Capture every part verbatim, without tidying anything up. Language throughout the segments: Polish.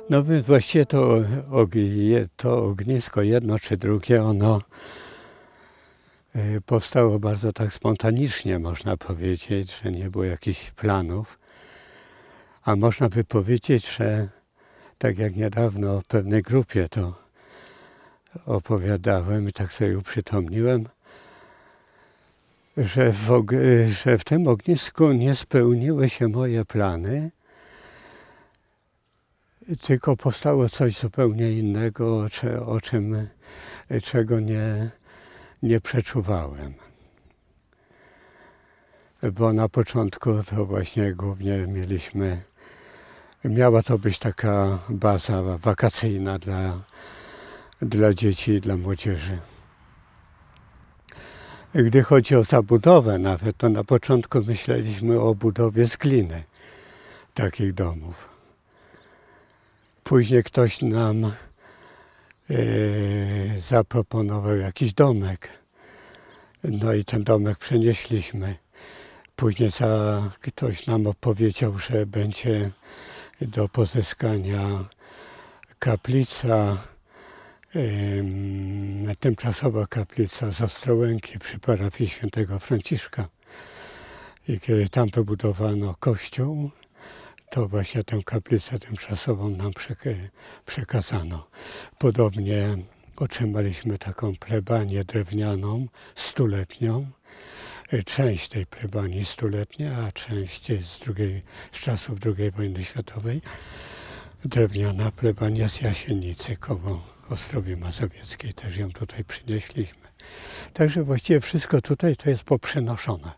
No więc właściwie to, ognie, to ognisko jedno czy drugie, ono y, powstało bardzo tak spontanicznie, można powiedzieć, że nie było jakichś planów. A można by powiedzieć, że tak jak niedawno w pewnej grupie to opowiadałem i tak sobie uprzytomniłem, że w, og- że w tym ognisku nie spełniły się moje plany, tylko powstało coś zupełnie innego, o, cze- o czym, czego nie, nie przeczuwałem. Bo na początku to właśnie głównie mieliśmy, miała to być taka baza wakacyjna dla, dla dzieci i dla młodzieży. Gdy chodzi o zabudowę nawet, to na początku myśleliśmy o budowie z gliny takich domów. Później ktoś nam e, zaproponował jakiś domek. No i ten domek przenieśliśmy. Później za, ktoś nam opowiedział, że będzie do pozyskania kaplica, e, tymczasowa kaplica z Ostrołęki przy parafii świętego Franciszka. I kiedy tam wybudowano kościół, to właśnie tę kaplicę tymczasową nam przekazano. Podobnie otrzymaliśmy taką plebanię drewnianą, stuletnią. Część tej plebanii stuletnia, a część z, drugiej, z czasów drugiej wojny światowej. Drewniana plebania z Jasienicy koło Ostrowi Mazowieckiej. Też ją tutaj przynieśliśmy. Także właściwie wszystko tutaj to jest poprzenoszone.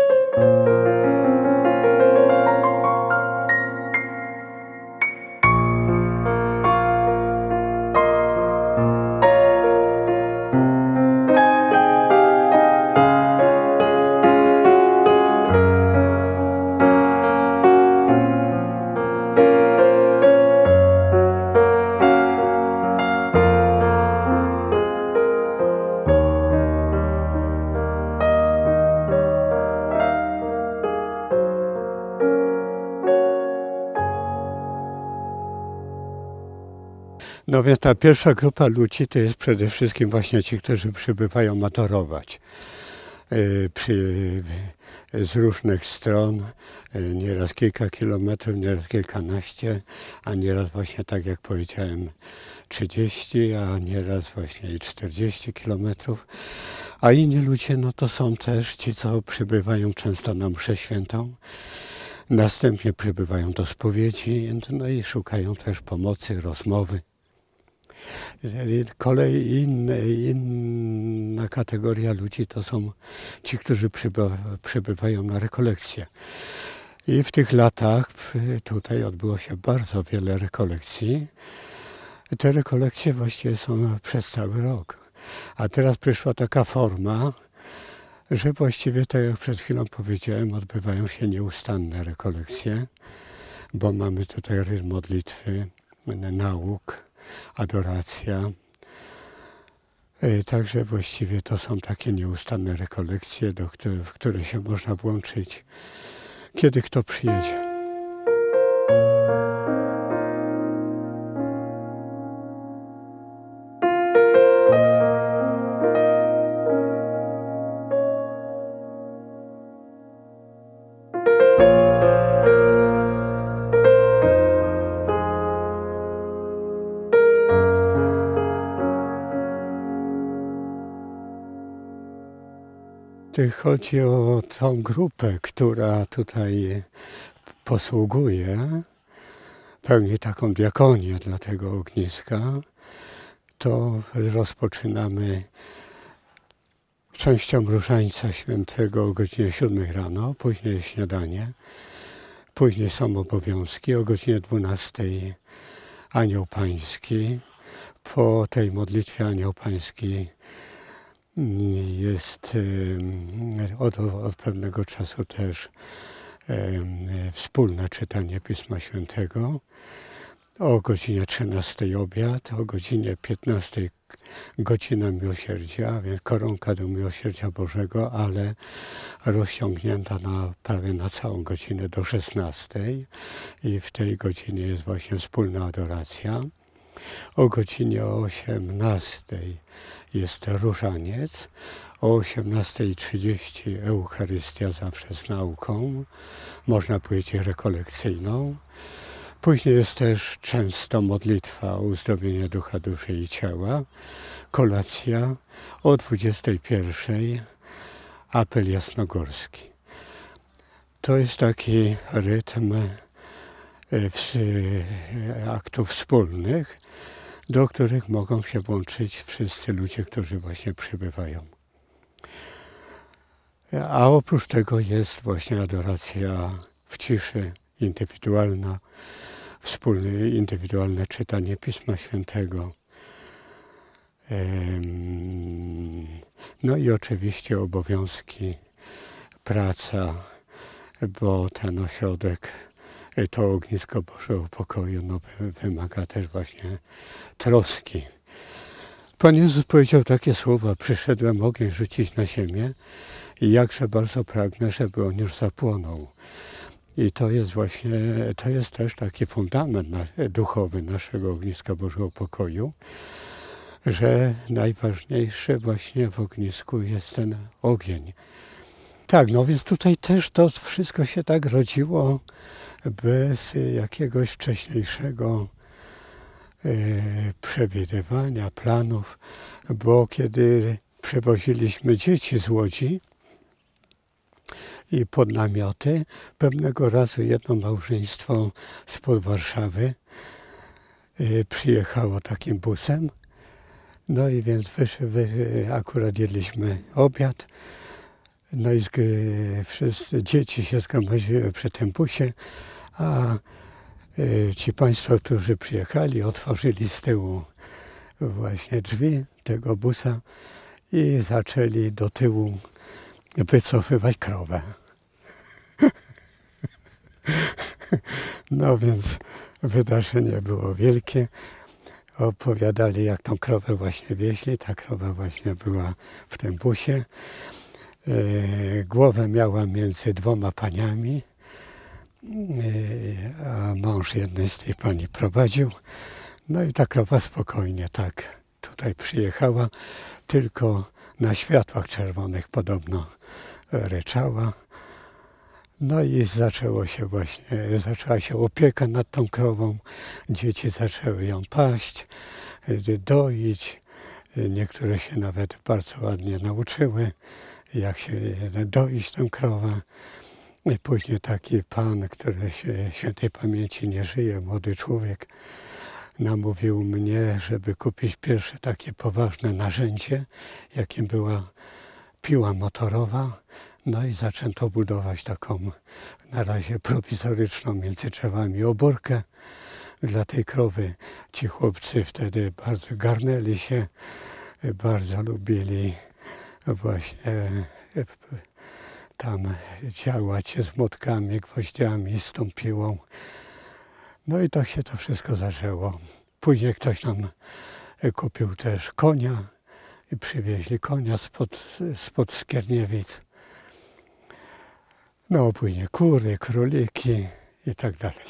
No więc ta pierwsza grupa ludzi to jest przede wszystkim właśnie ci, którzy przybywają matorować yy, przy, z różnych stron, yy, nieraz kilka kilometrów, nieraz kilkanaście, a nieraz właśnie tak jak powiedziałem trzydzieści, a nieraz właśnie i czterdzieści kilometrów. A inni ludzie no to są też ci, co przybywają często na mszę świętą. Następnie przybywają do spowiedzi, no i szukają też pomocy, rozmowy. Kolej inna, inna kategoria ludzi to są ci, którzy przybywa, przybywają na rekolekcje. I w tych latach tutaj odbyło się bardzo wiele rekolekcji. Te rekolekcje właściwie są przez cały rok. A teraz przyszła taka forma, że właściwie, tak jak przed chwilą powiedziałem, odbywają się nieustanne rekolekcje, bo mamy tutaj rytm modlitwy, nauk, adoracja. Także właściwie to są takie nieustanne rekolekcje, do których, w które się można włączyć, kiedy kto przyjedzie. Chodzi o tą grupę, która tutaj posługuje, pełni taką diakonię dla tego ogniska, to rozpoczynamy częścią Różańca Świętego o godzinie siódmej rano, później jest śniadanie, później są obowiązki, o godzinie dwunastej Anioł Pański. Po tej modlitwie Anioł Pański jest od, od pewnego czasu też wspólne czytanie Pisma Świętego. O godzinie trzynastej obiad, o godzinie piętnastej godzina miłosierdzia, więc koronka do miłosierdzia Bożego, ale rozciągnięta na, prawie na całą godzinę do szesnastej i w tej godzinie jest właśnie wspólna adoracja. O godzinie osiemnastej jest różaniec, o osiemnastej trzydzieści Eucharystia zawsze z nauką, można powiedzieć rekolekcyjną. Później jest też często modlitwa o uzdrowienie ducha, duszy i ciała, kolacja, o dwudziestej pierwszej apel jasnogórski. To jest taki rytm aktów wspólnych, do których mogą się włączyć wszyscy ludzie, którzy właśnie przybywają. A oprócz tego jest właśnie adoracja w ciszy, indywidualna, wspólne, indywidualne czytanie Pisma Świętego. No i oczywiście obowiązki, praca, bo ten ośrodek, to ognisko Bożego Pokoju no, wymaga też właśnie troski. Pan Jezus powiedział takie słowa: przyszedłem ogień rzucić na ziemię i jakże bardzo pragnę, żeby on już zapłonął. I to jest właśnie, to jest też taki fundament duchowy naszego ogniska Bożego Pokoju, że najważniejsze właśnie w ognisku jest ten ogień. Tak, no więc tutaj też to wszystko się tak rodziło bez jakiegoś wcześniejszego e, przewidywania, planów, bo kiedy przewoziliśmy dzieci z Łodzi i pod namioty, pewnego razu jedno małżeństwo spod Warszawy e, przyjechało takim busem, no i więc wyszły, wy, akurat jedliśmy obiad. No i wszyscy dzieci się zgromadziły przy tym busie, a ci państwo, którzy przyjechali, otworzyli z tyłu właśnie drzwi tego busa i zaczęli do tyłu wycofywać krowę. No więc wydarzenie było wielkie. Opowiadali, jak tą krowę właśnie wieźli. Ta krowa właśnie była w tym busie. Głowę miała między dwoma paniami, a mąż jednej z tych pani prowadził. No i ta krowa spokojnie tak tutaj przyjechała, tylko na światłach czerwonych podobno ryczała. No i zaczęło się właśnie, zaczęła się opieka nad tą krową. Dzieci zaczęły ją paść, doić. Niektóre się nawet bardzo ładnie nauczyły, jak się doić tę krowę. I później taki pan, który się świętej pamięci nie żyje, młody człowiek, namówił mnie, żeby kupić pierwsze takie poważne narzędzie, jakim była piła motorowa. No i zaczęto budować taką na razie prowizoryczną między drzewami obórkę dla tej krowy. Ci chłopcy wtedy bardzo garnęli się, bardzo lubili właśnie tam działać z młotkami, gwoździami, z tą piłą. No i tak się to wszystko zaczęło. Później ktoś nam kupił też konia i przywieźli konia spod, spod Skierniewic. No później kury, króliki i tak dalej.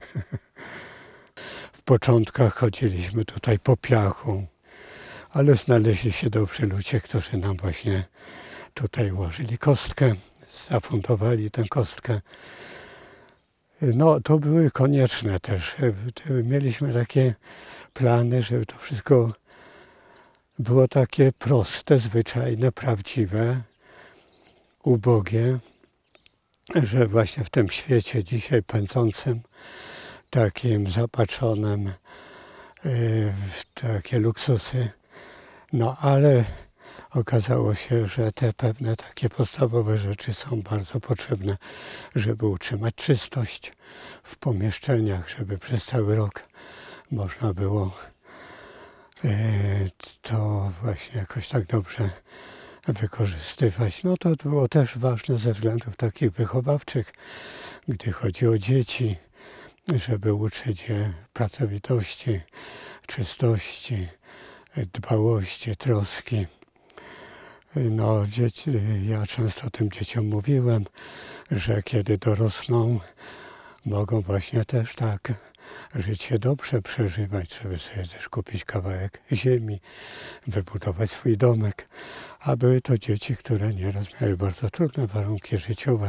W początkach chodziliśmy tutaj po piachu, ale znaleźli się dobrzy ludzie, którzy nam właśnie tutaj ułożyli kostkę, zafundowali tę kostkę. No to były konieczne też. Mieliśmy takie plany, żeby to wszystko było takie proste, zwyczajne, prawdziwe, ubogie, że właśnie w tym świecie dzisiaj pędzącym, takim zapatrzonym w takie luksusy, no ale okazało się, że te pewne takie podstawowe rzeczy są bardzo potrzebne, żeby utrzymać czystość w pomieszczeniach, żeby przez cały rok można było to właśnie jakoś tak dobrze wykorzystywać. No to było też ważne ze względów takich wychowawczych, gdy chodzi o dzieci, żeby uczyć je pracowitości, czystości, dbałości, troski. No, dzieci, ja często tym dzieciom mówiłem, że kiedy dorosną, mogą właśnie też tak życie dobrze przeżywać, żeby sobie też kupić kawałek ziemi, wybudować swój domek. A były to dzieci, które nieraz miały bardzo trudne warunki życiowe,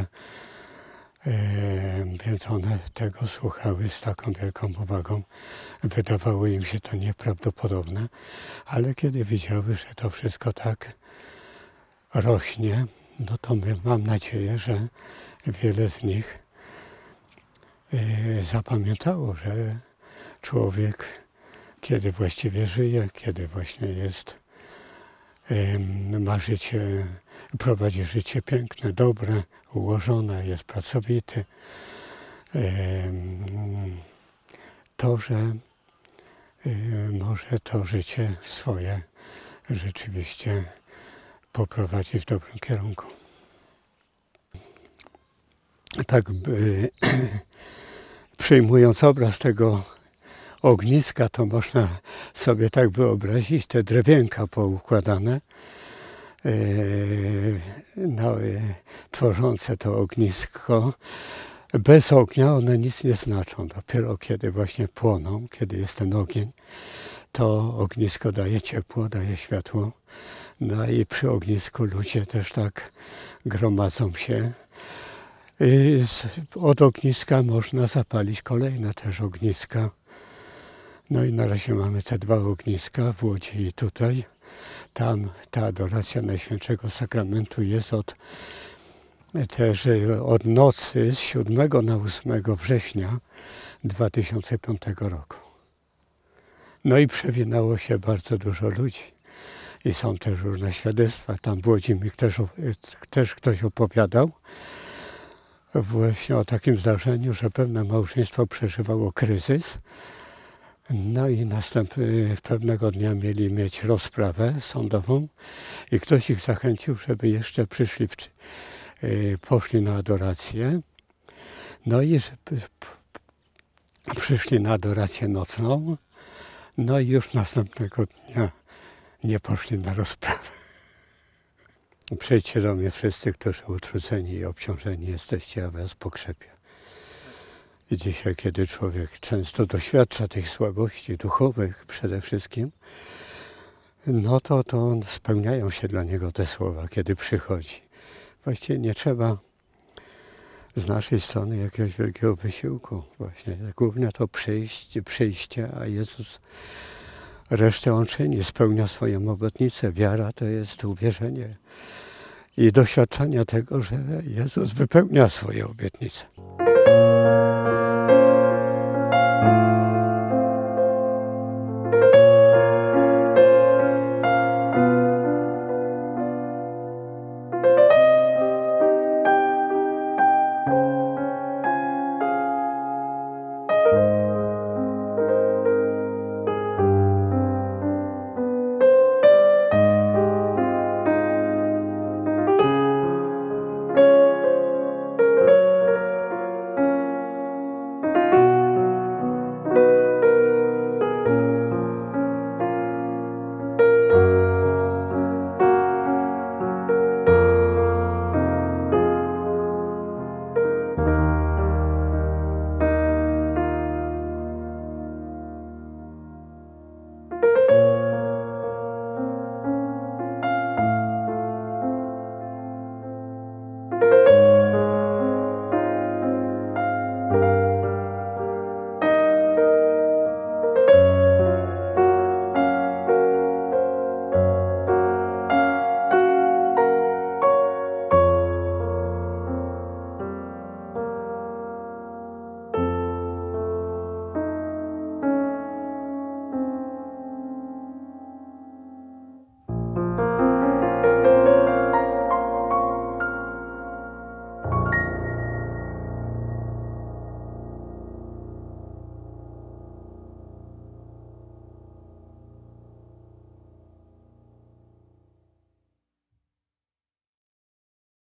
więc one tego słuchały z taką wielką uwagą. Wydawało im się to nieprawdopodobne, ale kiedy widziały, że to wszystko tak rośnie, no to my, mam nadzieję, że wiele z nich zapamiętało, że człowiek, kiedy właściwie żyje, kiedy właśnie jest, ma życie, prowadzi życie piękne, dobre, ułożone, jest pracowity, to, że może to życie swoje rzeczywiście poprowadzić w dobrym kierunku. Tak przyjmując obraz tego ogniska, to można sobie tak wyobrazić te drewienka poukładane, no, tworzące to ognisko. Bez ognia one nic nie znaczą. Dopiero kiedy właśnie płoną, kiedy jest ten ogień, to ognisko daje ciepło, daje światło. No i przy ognisku ludzie też tak gromadzą się. Od ogniska można zapalić kolejne też ogniska. No i na razie mamy te dwa ogniska w Łodzi i tutaj. Tam ta adoracja Najświętszego Sakramentu jest od, też od nocy z siódmego na ósmego września dwa tysiące piątego roku. No i przewinało się bardzo dużo ludzi. I są też różne świadectwa. Tam w Łodzi mi też, też ktoś opowiadał właśnie o takim zdarzeniu, że pewne małżeństwo przeżywało kryzys. No i następny, pewnego dnia mieli mieć rozprawę sądową i ktoś ich zachęcił, żeby jeszcze przyszli, w, poszli na adorację. No i przyszli na adorację nocną, no i już następnego dnia nie poszli na rozprawę. Przyjdźcie do mnie wszyscy, którzy utrudzeni i obciążeni jesteście, a was pokrzepię. I dzisiaj, kiedy człowiek często doświadcza tych słabości duchowych przede wszystkim, no to, to spełniają się dla niego te słowa, kiedy przychodzi. Właściwie nie trzeba z naszej strony jakiegoś wielkiego wysiłku. Właśnie głównie to przyjście, przyjście, a Jezus resztę on czyni, spełnia swoją obietnicę. Wiara to jest uwierzenie i doświadczenie tego, że Jezus wypełnia swoje obietnice.